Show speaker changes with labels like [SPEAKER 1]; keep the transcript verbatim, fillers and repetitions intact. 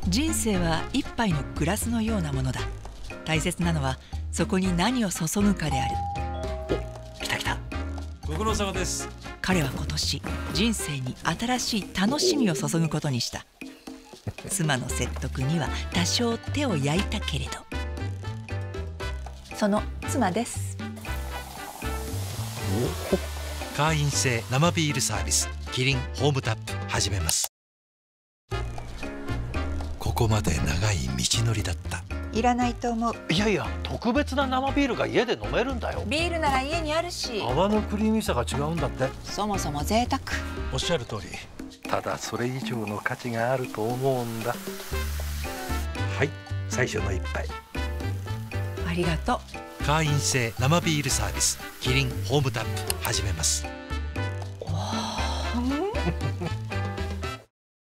[SPEAKER 1] 人生は一杯のグラスのようなものだ。大切なのはそこに何を注ぐかである。お、来た来た。
[SPEAKER 2] ご苦労様です。
[SPEAKER 1] 彼は今年人生に新しい楽しみを注ぐことにした。妻の説得には多少手を焼いたけれど、その妻です。
[SPEAKER 2] 会員制生ビールサービスキリンホームタップ始めます。ここまで長い道のりだった。
[SPEAKER 1] いらないと思う。
[SPEAKER 3] いやいや、特別な生ビールが家で飲めるんだよ。
[SPEAKER 1] ビールなら家にあるし。
[SPEAKER 3] 泡のクリーミーさが違うんだって。
[SPEAKER 1] そもそも贅沢。
[SPEAKER 2] おっしゃる通り。
[SPEAKER 3] ただそれ以上の価値があると思うんだ。はい、最初の一杯。
[SPEAKER 1] ありがとう。
[SPEAKER 2] 会員制生ビールサービスキリンホームタップ始めます。